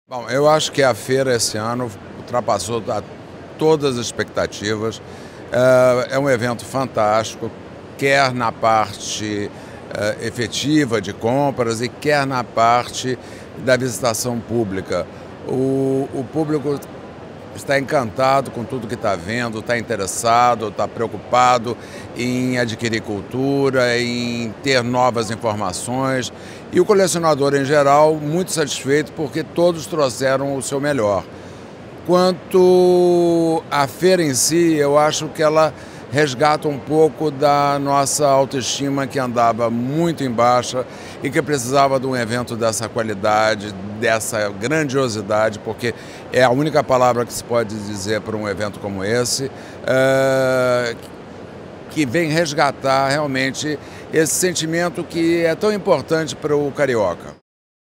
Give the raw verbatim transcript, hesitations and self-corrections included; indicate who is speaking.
Speaker 1: Bom, eu acho que a feira esse ano ultrapassou a todas as expectativas. É um evento fantástico, quer na parte efetiva de compras e quer na parte da visitação pública. O, o público está encantado com tudo que está vendo, está interessado, está preocupado em adquirir cultura, em ter novas informações. E o colecionador, em geral, muito satisfeito porque todos trouxeram o seu melhor. Quanto à feira em si, eu acho que ela resgata um pouco da nossa autoestima, que andava muito em baixa e que precisava de um evento dessa qualidade, dessa grandiosidade, porque é a única palavra que se pode dizer para um evento como esse, é, que vem resgatar realmente esse sentimento que é tão importante para o carioca.